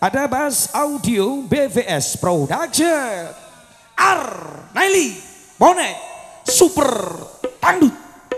Ada Bass Audio BVS Production. Naili Bonek Super Tandut.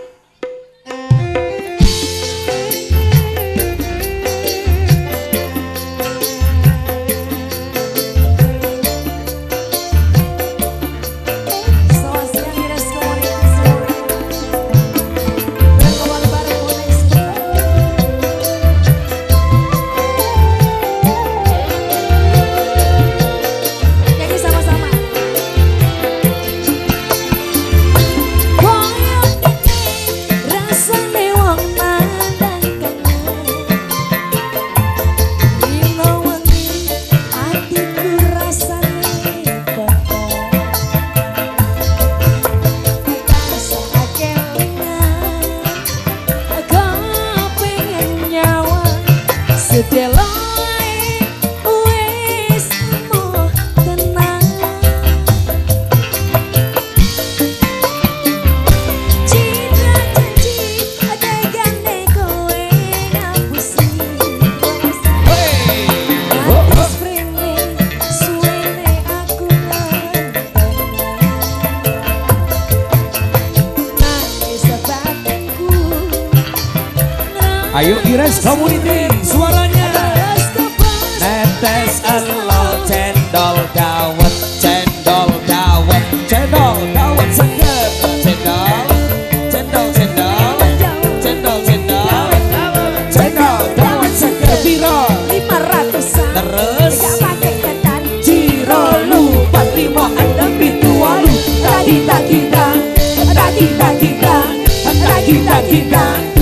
Ayo Ires Community suaranya. Netes elo cendol dawet, cendol dawet, cendol dawet seger, cendol, cendol, cendol, cendol, cendol, cendol dawet seger piro 500-an. Terus Ciro lupa 5 itu walu. Kita kita kita kita kita kita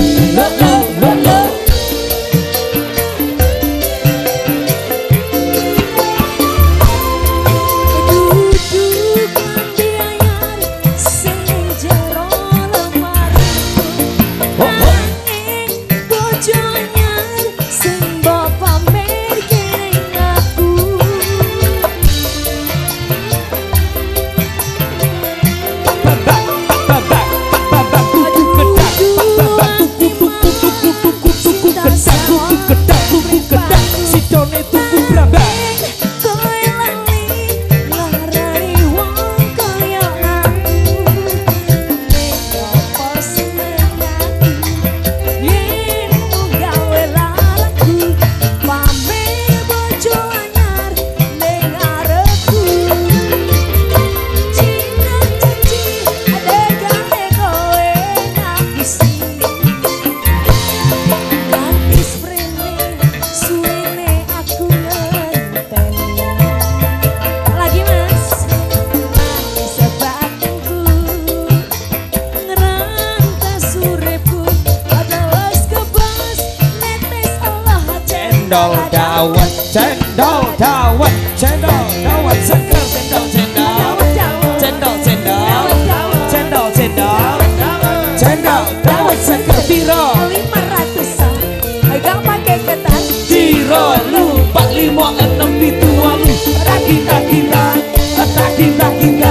cendol dawet, cendol dawet, cendol dawet seger, cendol cendol, cendol cendol, cendol cendol, cendol dawet seger piro 500-an. Agak pakai ketan. Ciro lupa 5 itu walu. Kita kita kita kita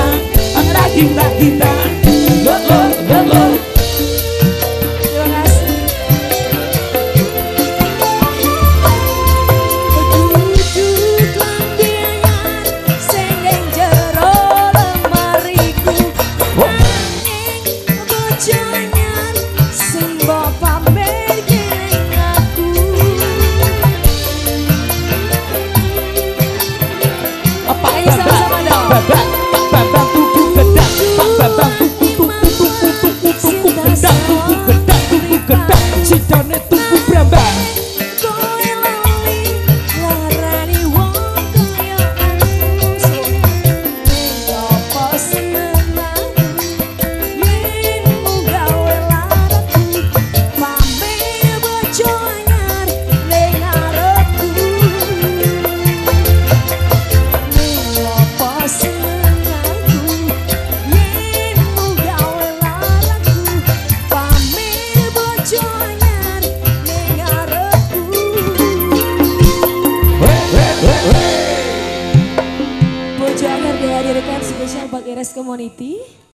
kita kita. Spesial buat Ires Community.